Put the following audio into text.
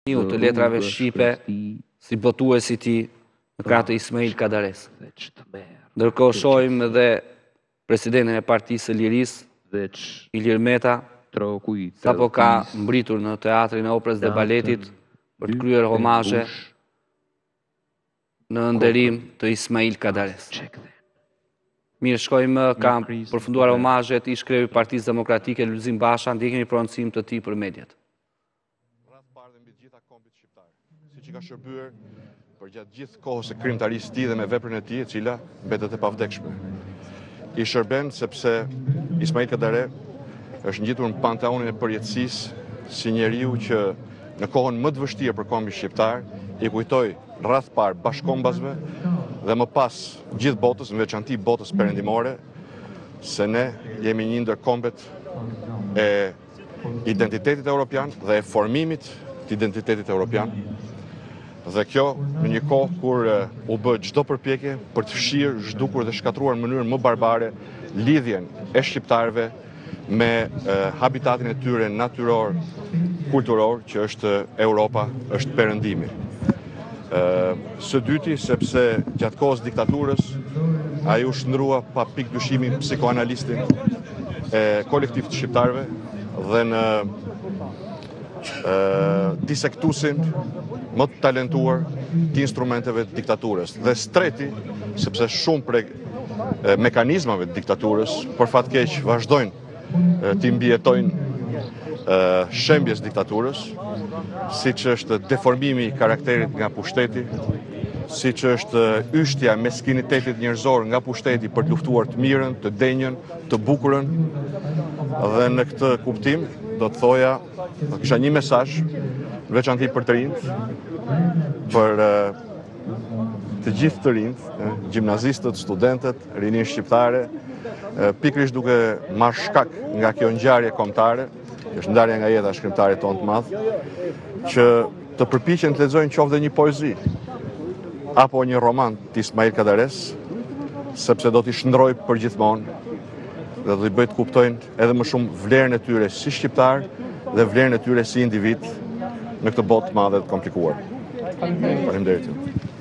të letrave shqipe si botuesi ti në krah të Ismail Kadares. Ndërkohë shohim edhe presidentin e Partisë së Lirisë, Ilir Meta, sapo ka mbritur në Teatrin e Operës dhe Baletit për të kryer homazhe në nderim të Ismail Kadares. Mirë, shkojmë, ka përfunduar homazhet ish-kreu i Partisë Demokratike Lulzim Basha, ndjekim një prononcim të tij për mediat. Si që ka shërbyer për gjatë gjithë kohës e krimtarisë së tij dhe me veprën e tij, e cila mbetet e pavdekshme. I shërben sepse Ismail Kadare është ngjitur në panteonin e përjetësisë si njeriu që në kohën më të vështirë për kombin shqiptar i kujtoi rreth parë bashkombasve dhe më pas gjithë botës, në veçanti botës perëndimore, se ne jemi një ndër kombet e identitetit evropian dhe e formimit të identitetit evropian. Dhe kjo në një kohë kur u bë çdo përpjekje për të fshirë, zhdukur dhe shkatruar në mënyrë më barbare lidhjen e shqiptarëve me habitatin e tyre natyror, kulturor, që është Europa, është perëndimi. Së dyti, sepse gjatë kohës diktaturës ai u shndrua pa pikë dyshimi psikoanalistin e kolektivit të shqiptarëve dhe në disektusin më të talentuar të instrumenteve të diktaturës. Dhe streti, sepse shumë prej mekanizmave të diktaturës, për fat keq, vazhdojnë të mbijetojnë shembjes diktaturës, siç është deformimi i karakterit nga pushteti, siç është yshtja e meskinitetit njerëzor nga pushteti për të luftuar të mirën, të denjën, të bukurën. Dhe në këtë kuptim do të thoja, do kisha një mesazh në veçanti për të rinjt, për të gjithë të rinjt, gjimnazistët, studentët, rinin shqiptare, pikërisht duke marrë shkak nga kjo ngjarje kombëtare, është ndarja nga jeta e shkrimtarit tonë të madh, që të përpiqen të lexojnë qoftë një poezi apo një roman të Ismail Kadares, sepse do t'i shndroj përgjithmonë dhe do t'i bëj të kuptojnë edhe më shumë vlerën e tyre si shqiptar dhe vlerën e tyre si individ në këtë botë të madhe të komplikuar. Faleminderit.